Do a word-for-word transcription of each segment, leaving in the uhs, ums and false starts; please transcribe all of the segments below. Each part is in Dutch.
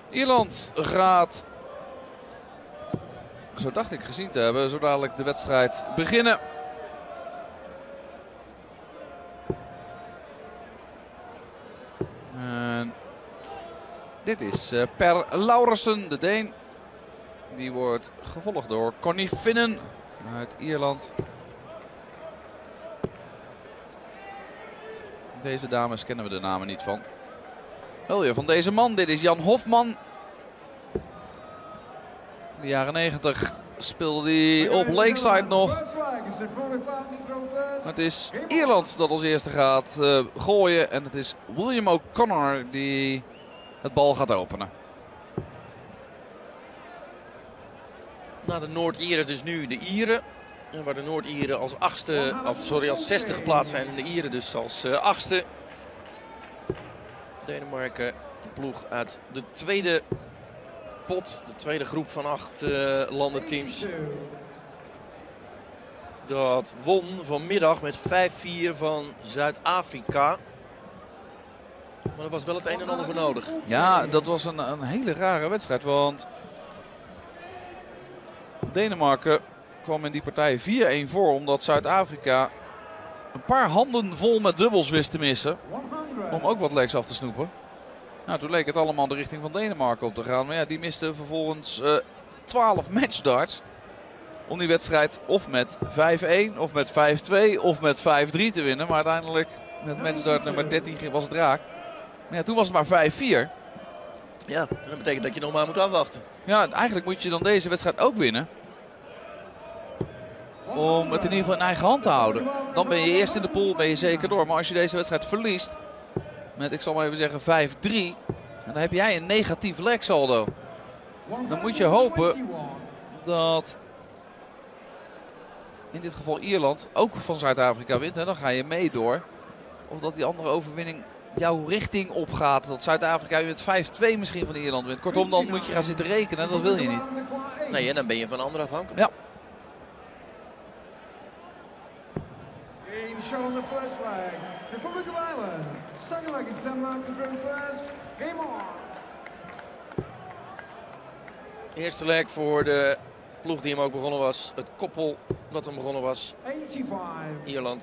Ierland gaat, zo dacht ik gezien te hebben, zo dadelijk de wedstrijd beginnen. En dit is uh, Per Lauwersen, de Deen. Die wordt gevolgd door Connie Finnen uit Ierland. Deze dames kennen we de namen niet van. Wel weer van deze man, dit is Jan Hofman. In de jaren negentig speelde hij op Lakeside nog. Het is Ierland dat als eerste gaat uh, gooien. En het is William O'Connor die het bal gaat openen. Na de Noord-Ieren dus nu de Ieren. En waar de Noord-Ieren als achtste, als, sorry, als zesde geplaatst zijn en de Ieren dus als uh, achtste. Denemarken, de ploeg uit de tweede pot, de tweede groep van acht uh, landenteams. Dat won vanmiddag met vijf vier van Zuid-Afrika. Maar er was wel het een en ander voor nodig. Ja, dat was een, een hele rare wedstrijd, want Denemarken kwam in die partij vier-een voor, omdat Zuid-Afrika een paar handen vol met dubbels wist te missen. Om ook wat legs af te snoepen. Nou, toen leek het allemaal de richting van Denemarken op te gaan. Maar ja, die misten vervolgens uh, twaalf matchdarts. Om die wedstrijd of met vijf-een of met vijf-twee of met vijf-drie te winnen. Maar uiteindelijk met matchdart nummer dertien was het raak. Maar ja, toen was het maar vijf-vier. Ja, en dat betekent dat je nog maar moet afwachten. Ja, eigenlijk moet je dan deze wedstrijd ook winnen. Om het in ieder geval in eigen hand te houden. Dan ben je eerst in de pool, ben je zeker door. Maar als je deze wedstrijd verliest met, ik zal maar even zeggen, vijf-drie. En dan heb jij een negatief legsaldo. Dan moet je hopen dat in dit geval Ierland ook van Zuid-Afrika wint. En dan ga je mee door. Of dat die andere overwinning jouw richting opgaat. Dat Zuid-Afrika met vijf-twee misschien van Ierland wint. Kortom, dan moet je gaan zitten rekenen. Dat wil je niet. Nee, en dan ben je van anderen afhankelijk. Ja. Shot on the first leg. Republic of Ireland. Second leg is Denmark controlling first. Game on. Eerste leg voor de ploeg die hem ook begonnen was. Het koppel dat hem begonnen was. eighty-five. Ierland.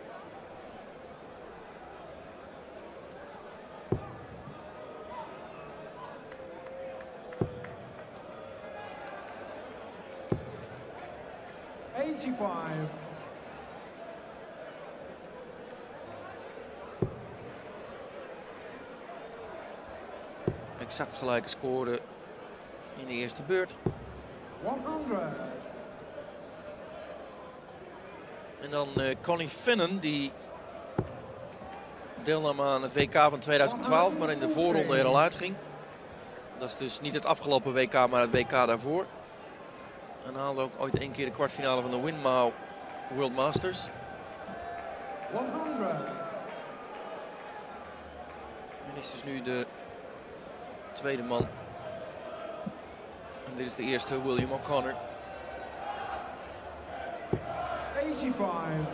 eighty-five. Exact gelijke score in de eerste beurt. honderd. En dan uh, Connie Finnen, die deelnam aan het W K van tweeduizend twaalf, maar in de voorronde er al uitging. Dat is dus niet het afgelopen W K, maar het W K daarvoor. En haalde ook ooit één keer de kwartfinale van de Winmau World Masters. honderd. En is dus nu de tweede man. En dit is de eerste, William O'Connor. eighty-five.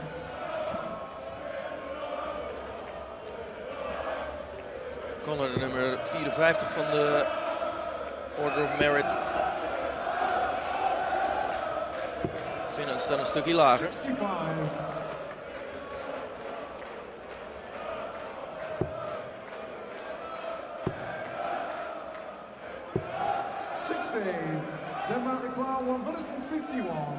O'Connor, de nummer vierenvijftig van de Order of Merit. Finnen staat een stukje lager. sixty-five. Denmark require one fifty-one.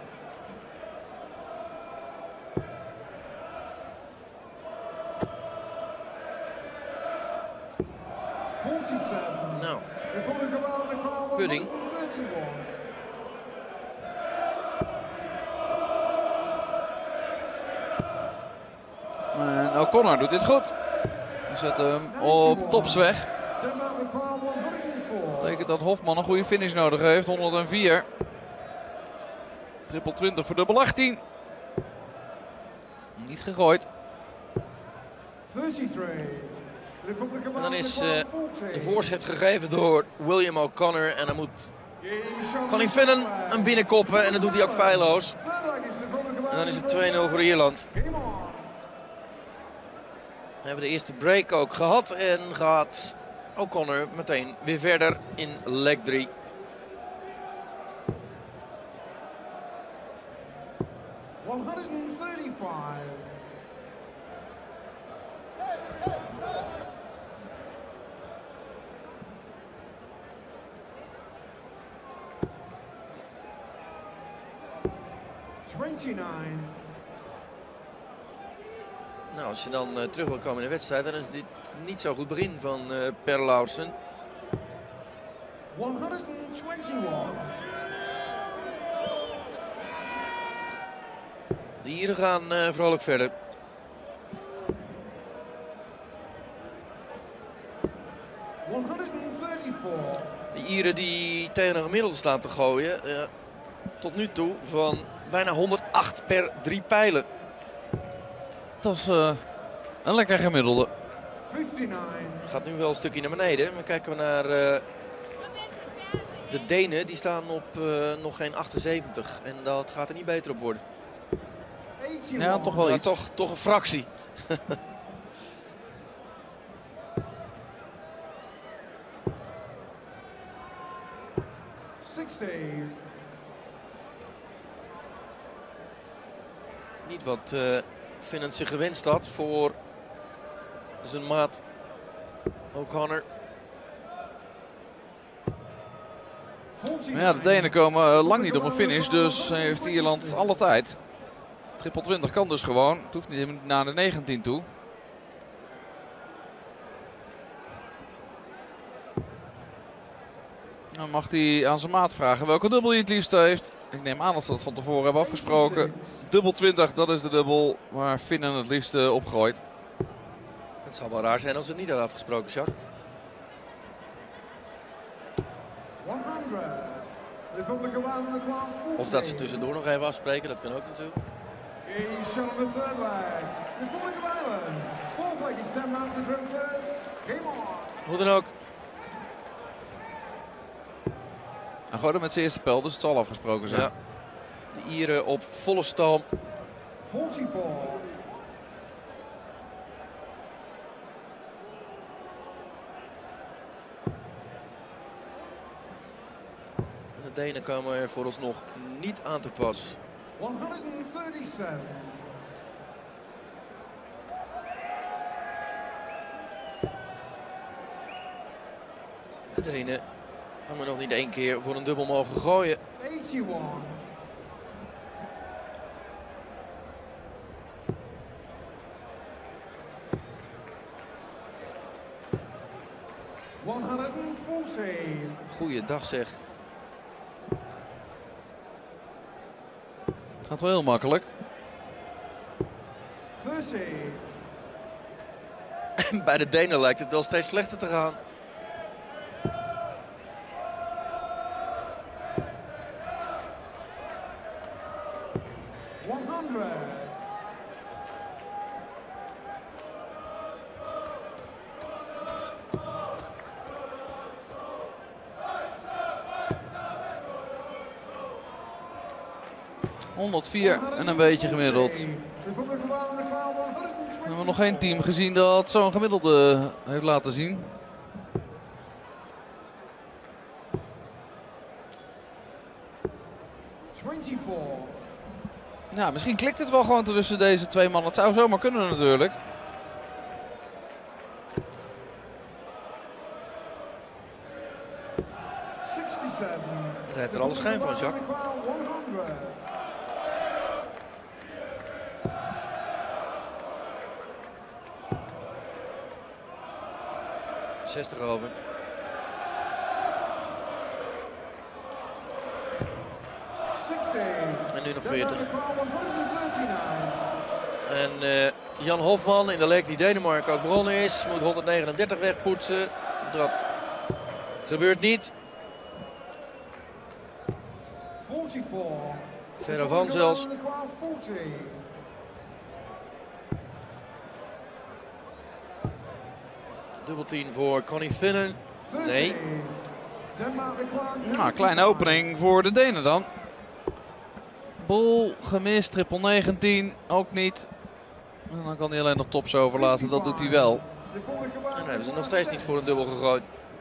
forty-seven. Nou, Republic of Ireland require one pudding. thirty-one. En O'Connor doet dit goed. Hij zet hem op tops weg. Denmark require one four. Dat betekent dat Hofman een goede finish nodig heeft. honderdvier. Triple twintig voor dubbel achttien. Niet gegooid. thirty-three. Republic of En dan Ireland is require uh, forty. de voorzet gegeven door William O'Connor. En dan moet Connie Finnen hem binnenkoppen en dat doet hij ook feilloos. En dan is het twee nul voor Ierland. We hebben de eerste break ook gehad en gaat O'Connor meteen weer verder in leg drie. honderdvijfendertig. twenty-nine. Nou, als je dan uh, terug wil komen in de wedstrijd, dan is dit niet zo goed begin van uh, Per Lauritsen. honderdeenentwintig. De Ieren gaan uh, vrolijk verder. honderdvijfendertig. De Ieren die tegen een gemiddelde staan te gooien, uh, tot nu toe van bijna honderdacht per drie pijlen. Dat is uh, een lekker gemiddelde. vijfenvijftig. Gaat nu wel een stukje naar beneden, maar kijken we naar uh, de Denen, die staan op uh, nog geen achtenzeventig en dat gaat er niet beter op worden. Ja, toch wel Maar iets. toch, toch een fractie. zestig. Niet wat uh, Finnland zich gewenst had voor zijn maat O'Connor. Maar ja, de Denen komen uh, lang niet op een finish, dus heeft Ierland alle tijd. Triple twintig kan dus gewoon. Het hoeft niet naar de negentien toe. Dan mag hij aan zijn maat vragen welke dubbel hij het liefst heeft. Ik neem aan dat ze dat van tevoren hebben afgesproken. Dubbel twintig, dat is de dubbel waar Finnen het liefst uh, opgooit. Het zou wel raar zijn als ze het niet hadden afgesproken, Jacques. honderd. Republic of Ireland, forty. Of dat ze tussendoor nog even afspreken, dat kan ook natuurlijk. He's shot on the third leg. Republic of Ireland. Fourth leg is ten round to drill first. Game on. Hoe dan ook. Hij gooide met zijn eerste pijl, dus het zal afgesproken zijn. Ja. De Ieren op volle stoom. forty-four. De Denen komen er vooralsnog niet aan te pas. honderdzevenendertig. De Denen hebben nog niet één keer voor een dubbel mogen gooien. eighty-one. honderdveertig. Goeiedag zeg. Gaat wel heel makkelijk. dertig. En bij de Denen lijkt het wel steeds slechter te gaan. honderd. honderdvier en een beetje gemiddeld. We hebben nog geen team gezien dat zo'n gemiddelde heeft laten zien. eenentwintig. Ja, misschien klikt het wel gewoon tussen deze twee mannen. Het zou zomaar kunnen natuurlijk. zesenzestig. Het heeft er alle schijn van, Jacques. honderd. zestig over. zestig. En nu nog veertig. honderdnegenenveertig. En uh, Jan Hofman in de leg die Denemarken ook begonnen is, moet honderdnegenendertig wegpoetsen. Dat gebeurt niet. vierenveertig. Verre van zelfs. veertig. Dubbel tien voor Connie Finnen. Nee. Nou, kleine opening voor de Denen dan. Bol gemist, triple negentien, ook niet. En dan kan hij alleen nog tops overlaten, dat doet hij wel. En dan hebben ze nog steeds niet voor een dubbel gegooid.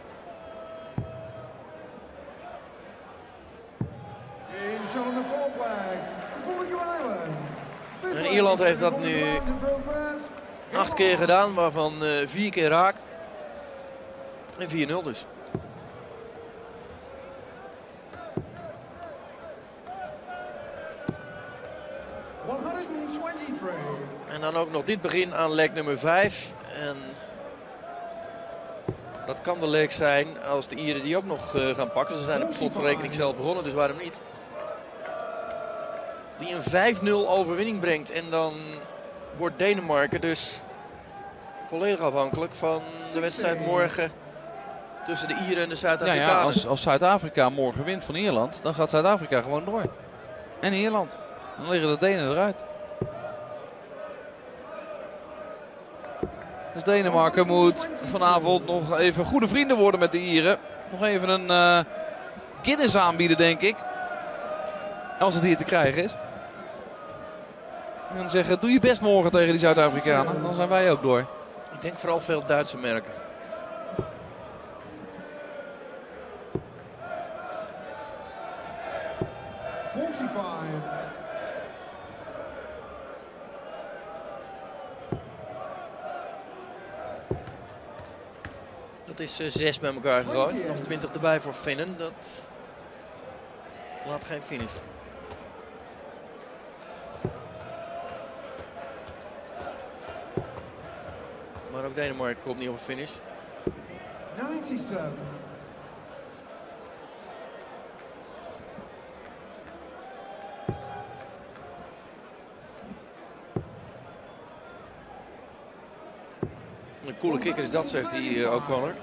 En Ierland heeft dat nu acht keer gedaan, waarvan uh, vier keer raak. En vier nul dus. En dan ook nog dit begin aan leg nummer vijf. En dat kan de leg zijn als de Ieren die ook nog uh, gaan pakken. Ze zijn op slot van rekening zelf begonnen, dus waarom niet? Die een vijf nul overwinning brengt. En dan wordt Denemarken dus volledig afhankelijk van de wedstrijd morgen tussen de Ieren en de Zuid-Afrikanen. Ja, ja, als, als Zuid-Afrika morgen wint van Ierland, dan gaat Zuid-Afrika gewoon door. En Ierland. Dan liggen de Denen eruit. Dus Denemarken moet vanavond nog even goede vrienden worden met de Ieren. Nog even een uh, Guinness aanbieden, denk ik. Als het hier te krijgen is. En dan zeggen, doe je best morgen tegen die Zuid-Afrikanen. Dan zijn wij ook door. Ik denk vooral veel Duitse merken. Dat is uh, zes bij elkaar gegooid. Nog twintig erbij voor Finnen. Dat laat geen finish. Maar ook Denemarken komt niet op een finish. ninety-seven. Een coole kikker is dat, zegt die uh, O'Connor.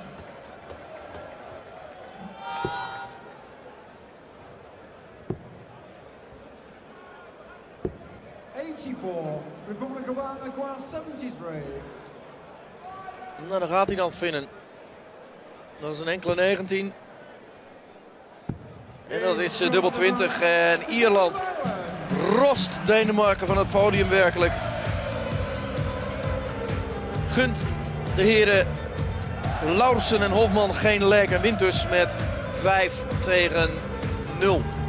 eighty-four. Republic of Ireland qua seventy-three. Nou, dan gaat hij dan Finnen. Dat is een enkele negentien. En dat is uh, dubbel twintig. En Ierland rost Denemarken van het podium werkelijk. Gunt de heren Lauritsen en Hofman geen leg en wint dus met vijf tegen nul.